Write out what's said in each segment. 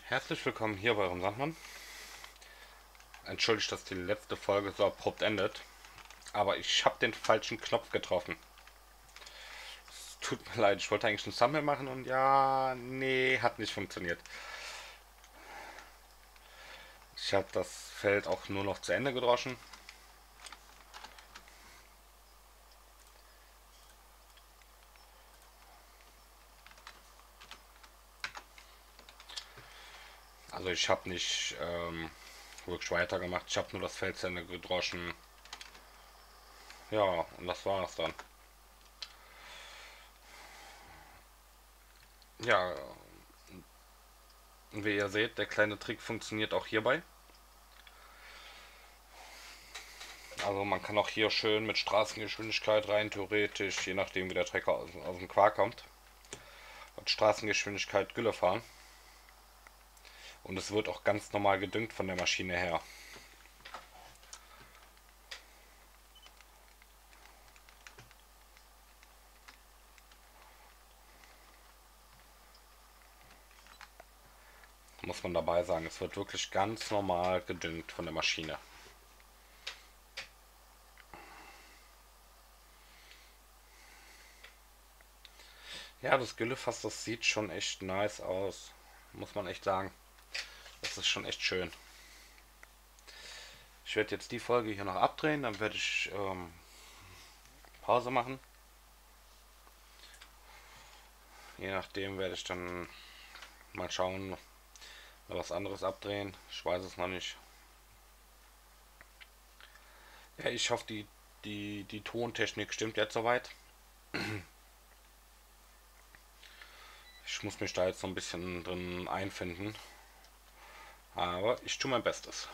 Herzlich willkommen hier bei eurem Sandmann. Entschuldigt, dass die letzte Folge so abrupt endet, aber ich habe den falschen Knopf getroffen. Es tut mir leid, ich wollte eigentlich ein Thumbnail machen und ja, nee, hat nicht funktioniert. Ich habe das Feld auch nur noch zu Ende gedroschen. Also ich habe nicht wirklich weitergemacht, ich habe nur das Feld zu Ende gedroschen. Ja, und das war es dann. Ja, wie ihr seht, der kleine Trick funktioniert auch hierbei. Also man kann auch hier schön mit Straßengeschwindigkeit rein, theoretisch, je nachdem wie der Trecker aus dem Quark kommt, mit Straßengeschwindigkeit Gülle fahren. Und es wird auch ganz normal gedüngt von der Maschine her. Muss man dabei sagen, es wird wirklich ganz normal gedüngt von der Maschine. Ja, das Güllefass, das sieht schon echt nice aus. Muss man echt sagen. Das ist schon echt schön. Ich werde jetzt die Folge hier noch abdrehen, dann werde ich Pause machen. Je nachdem werde ich dann mal schauen, mal was anderes abdrehen. Ich weiß es noch nicht. Ja, ich hoffe, die Tontechnik stimmt jetzt soweit. Ich muss mich da jetzt so ein bisschen drin einfinden. Aber ich tue mein Bestes.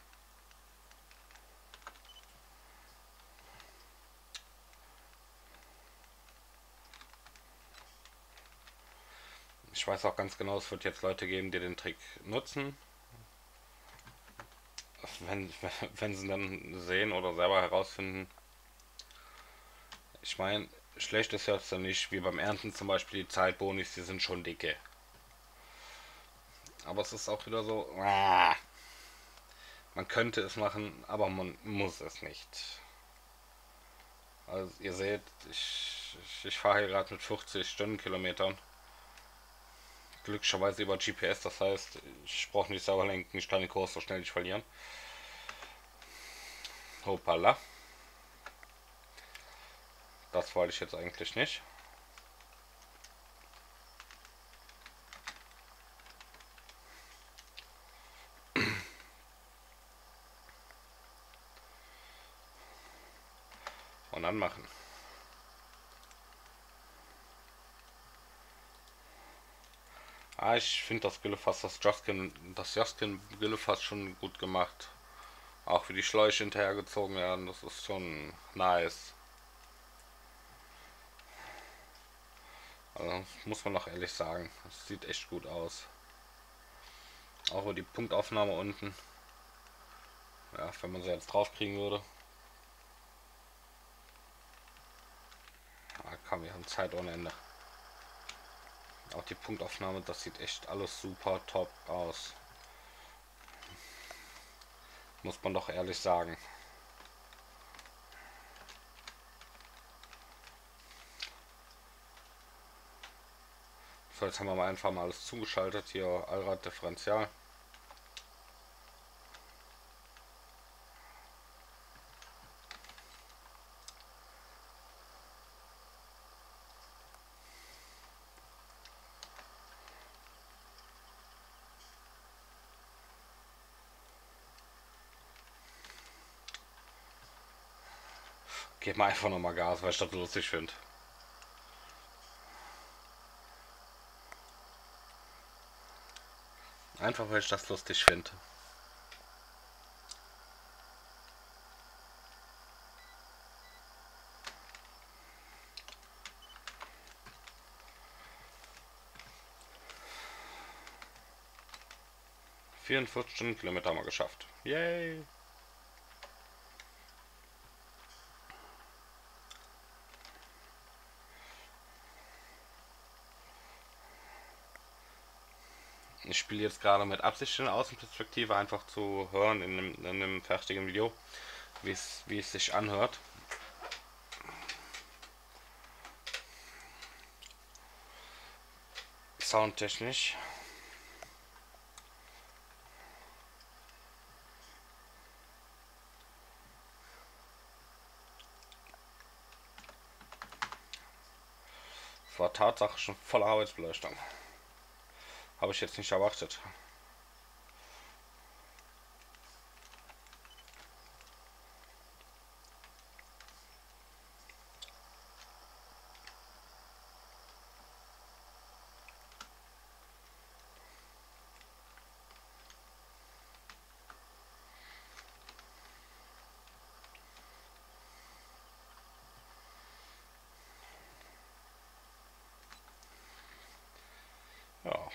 Ich weiß auch ganz genau, es wird jetzt Leute geben, die den Trick nutzen. Wenn, wenn sie dann sehen oder selber herausfinden. Ich meine, schlecht ist jetzt ja nicht, wie beim Ernten zum Beispiel die Zeitbonis, die sind schon dicke. Aber es ist auch wieder so, man könnte es machen, aber man muss es nicht. Also ihr seht, ich fahre hier gerade mit 50 Stundenkilometern. Glücklicherweise über GPS, das heißt, ich brauche nicht selber lenken, ich kann den Kurs so schnell nicht verlieren. Hoppala. Das wollte ich jetzt eigentlich nicht. Und dann machen. Ich finde das Güllefass, das Justin Güllefass schon gut gemacht. Auch wie die Schläuche hinterhergezogen werden, das ist schon nice. Also, muss man noch ehrlich sagen. Das sieht echt gut aus. Auch über die Punktaufnahme unten. Ja, wenn man sie jetzt draufkriegen würde. Komm, wir haben Zeit ohne Ende. Auch die Punktaufnahme, das sieht echt alles super top aus. Muss man doch ehrlich sagen. So, jetzt haben wir mal einfach mal alles zugeschaltet. Hier Allrad Differential. Geben wir einfach nochmal Gas, weil ich das lustig finde. Einfach weil ich das lustig finde. ...44 Stundenkilometer haben wir geschafft. Yay! Ich spiele jetzt gerade mit Absicht in der Außenperspektive, einfach zu hören in einem fertigen Video, wie es sich anhört. Soundtechnisch. Es war Tatsache schon volle Arbeitsbeleuchtung. Habe ich jetzt nicht erwartet. Ja,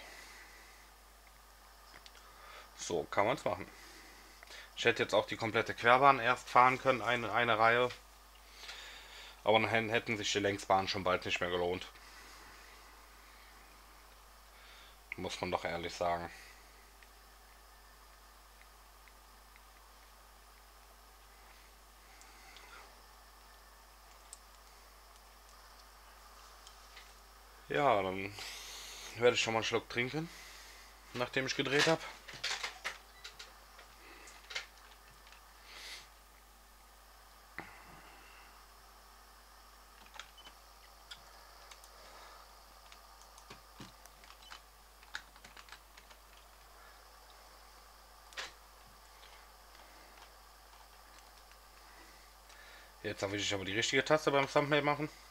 so kann man es machen. Ich hätte jetzt auch die komplette Querbahn erst fahren können, eine Reihe. Aber dann hätten sich die Längsbahnen schon bald nicht mehr gelohnt. Muss man doch ehrlich sagen. Ja, dann werde ich schon mal einen Schluck trinken, nachdem ich gedreht habe. Jetzt will ich aber die richtige Taste beim Thumbnail machen.